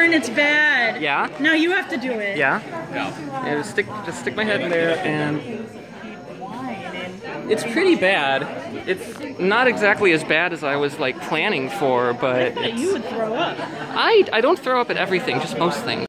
and it's bad. Yeah? Now you have to do it. Yeah? Yeah, just stick my head in there, and it's pretty bad. It's not exactly as bad as I was like planning for, but I thought you would throw up. I don't throw up at everything, just most things.